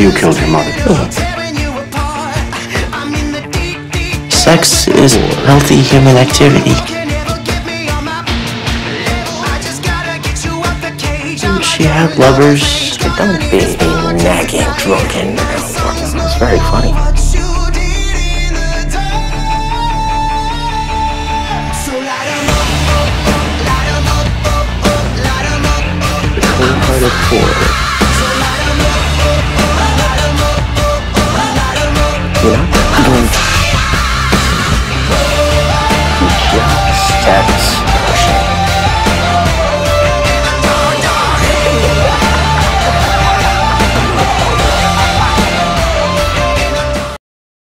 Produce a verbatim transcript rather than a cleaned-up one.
you killed your mother. Me. Sex is healthy human activity. She had lovers. Don't be a nagging, drunken. It's very funny.